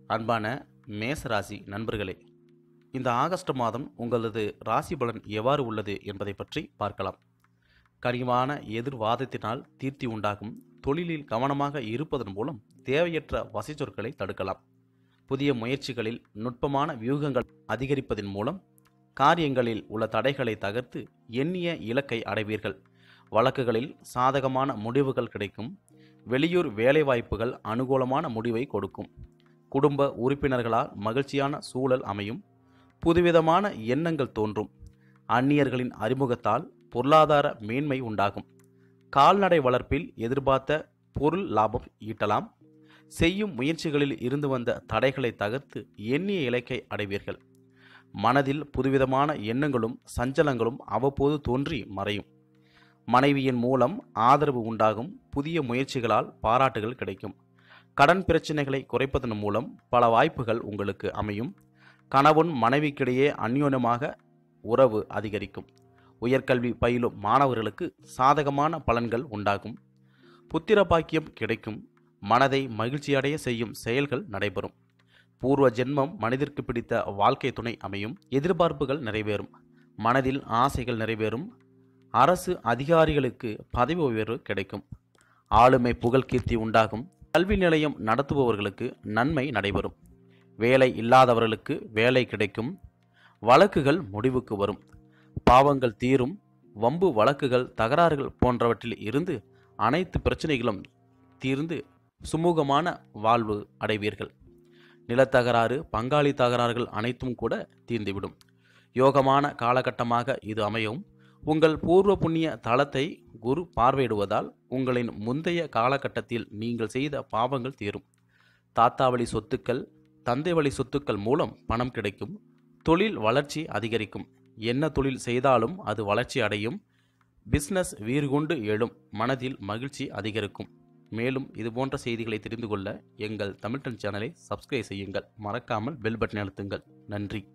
அன்பான மேச ராசி நண்பர்களே, இந்த ஆகஸ்ட் மாதம் உங்களது ராசி பலன் எவ்வாறு உள்ளது என்பதை பற்றி பார்க்கலாம். கனிவான எதிர்வாதத்தினால் தீர்த்தி உண்டாகும். தொழிலில் கவனமாக இருப்பதன் மூலம் தேவையற்ற வசைச்சொற்களை தடுக்கலாம். புதிய முயற்சிகளில் நுட்பமான வியூகங்கள் அதிகரிப்பதன் மூலம் காரியங்களில் உள்ள தடைகளை தகர்த்து எண்ணிய இலக்கை அடைவீர்கள். வழக்குகளில் சாதகமான முடிவுகள் கிடைக்கும். வெளியூர் வேலைவாய்ப்புகள் அனுகூலமான முடிவை கொடுக்கும். குடும்ப உறுப்பினர்களால் மகிழ்ச்சியான சூழல் அமையும். புதுவிதமான எண்ணங்கள் தோன்றும். அந்நியர்களின் அறிமுகத்தால் பொருளாதார மேன்மை உண்டாகும். கால்நடை வளர்ப்பில் எதிர்பார்த்த பொருள் லாபம் ஈட்டலாம். செய்யும் முயற்சிகளில் இருந்து வந்த தடைகளை தகர்த்து எண்ணிய இலக்கை அடைவீர்கள். மனதில் புதுவிதமான எண்ணங்களும் சஞ்சலங்களும் அவ்வப்போது தோன்றி மறையும். மனைவியின் மூலம் ஆதரவு உண்டாகும். புதிய முயற்சிகளால் பாராட்டுகள் கிடைக்கும். கடன் பிரச்சனைகளை குறைப்பதன் மூலம் பல வாய்ப்புகள் உங்களுக்கு அமையும். கணவன் மனைவிக்கிடையே அந்யோன்யமாக உறவு அதிகரிக்கும். உயர்கல்வி பயிலும் மாணவர்களுக்கு சாதகமான பலன்கள் உண்டாகும். புத்திர பாக்கியம் கிடைக்கும். மனதை மகிழ்ச்சியடைய செய்யும் செயல்கள் நடைபெறும். பூர்வ ஜென்மம் மனிதருக்கு பிடித்த வாழ்க்கை துணை அமையும். எதிர்பார்ப்புகள் நிறைவேறும். மனதில் ஆசைகள் நிறைவேறும். அரசு அதிகாரிகளுக்கு பதவி உயர்வு கிடைக்கும். ஆளுமை புகழ் கீர்த்தி உண்டாகும். கல்வி நிலையம் நடத்துபவர்களுக்கு நன்மை நடைபெறும். வேலை இல்லாதவர்களுக்கு வேலை கிடைக்கும். வழக்குகள் முடிவுக்கு வரும். பாவங்கள் தீரும். வம்பு வழக்குகள் தகராறுகள் போன்றவற்றில் இருந்து அனைத்து பிரச்சனைகளும் தீர்ந்து சுமூகமான வாழ்வு அடைவீர்கள். நிலத்தகராறு பங்காளி தகராறுகள் அனைத்தும் கூட தீர்ந்துவிடும். யோகமான காலகட்டமாக இது அமையும். உங்கள் பூர்வ புண்ணிய தலத்தை குரு பார்வையிடுவதால் உங்களின் முந்தைய காலகட்டத்தில் நீங்கள் செய்த பாவங்கள் தீரும். தாத்தா வழி சொத்துக்கள் தந்தை வழி சொத்துக்கள் மூலம் பணம் கிடைக்கும். தொழில் வளர்ச்சி அதிகரிக்கும். என்ன தொழில் செய்தாலும் அது வளர்ச்சி அடையும். பிஸ்னஸ் வீறு கொண்டு எழும். மனதில் மகிழ்ச்சி அதிகரிக்கும். மேலும் இதுபோன்ற செய்திகளை தெரிந்து கொள்ள எங்கள் தமிழ் சேனலை சப்ஸ்கிரைப் செய்யுங்கள். மறக்காமல் பெல் பட்டனை அழுத்துங்கள். நன்றி.